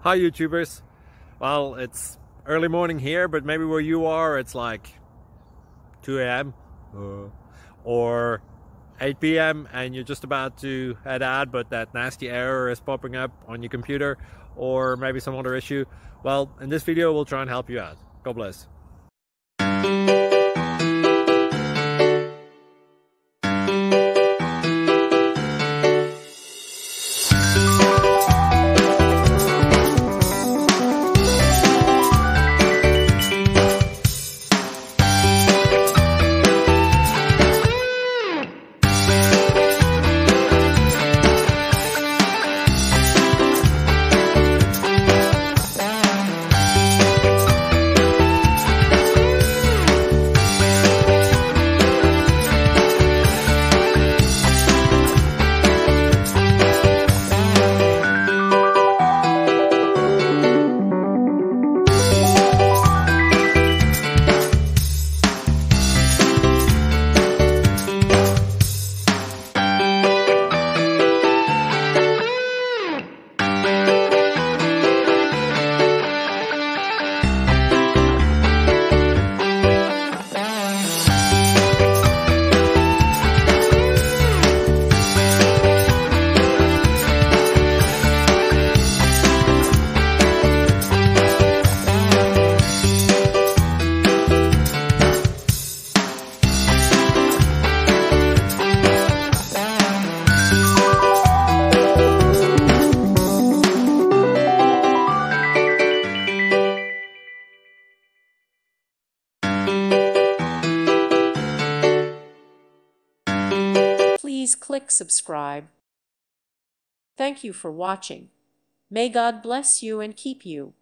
Hi YouTubers. Well, it's early morning here, but maybe where you are it's like 2 a.m. or 8 p.m. and you're just about to head out, but that nasty error is popping up on your computer, or maybe some other issue. Well, in this video we'll try and help you out. God bless. Please click subscribe. Thank you for watching. May God bless you and keep you.